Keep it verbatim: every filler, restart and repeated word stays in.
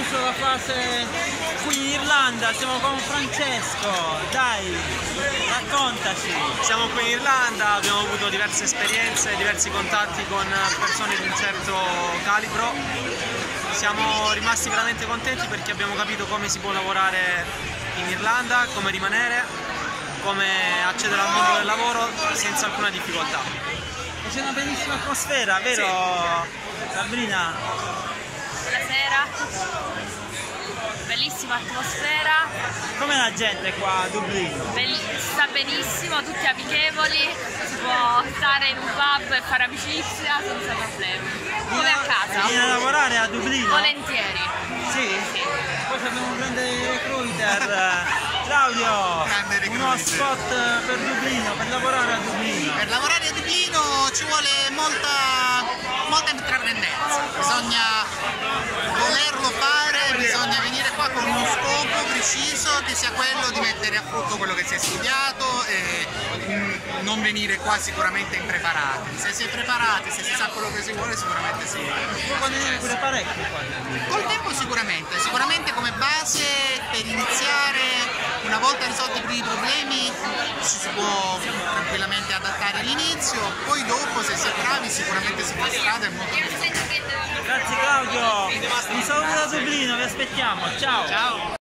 concluso la fase qui in Irlanda, siamo con Francesco, dai, raccontaci. Siamo qui in Irlanda, abbiamo avuto diverse esperienze, diversi contatti con persone di un certo calibro. Siamo rimasti veramente contenti perché abbiamo capito come si può lavorare in Irlanda, come rimanere, come accedere al mondo del lavoro senza alcuna difficoltà. E c'è una bellissima atmosfera, vero sì. Sabrina? Buonasera, bellissima atmosfera. Come la gente qua a Dublino? Bell sta benissimo, tutti amichevoli, si può stare in un pub e fare amicizia senza problemi. Come a casa. Vieni a lavorare a Dublino? Volentieri. Sì? Sì. Poi abbiamo un grande recruiter. Claudio, uno spot per Dublino, per lavorare a Dublino. Per lavorare a Dublino ci vuole molta, molta intraprendenza, bisogna volerlo fare, bisogna venire qua con uno scopo preciso che sia quello di mettere a frutto quello che si è studiato e mh, non venire qua sicuramente impreparati. Se si è preparati, se si sa quello che si vuole, sicuramente si Può guadagnare pure parecchio qua. Col tempo sicuramente, sicuramente come base per iniziare, una volta risolti i primi problemi ci si può tranquillamente adattare all'inizio, poi dopo se si è bravi sicuramente si fa strada e molto più. Grazie Claudio, un saluto da Dublino, vi aspettiamo, ciao! Ciao!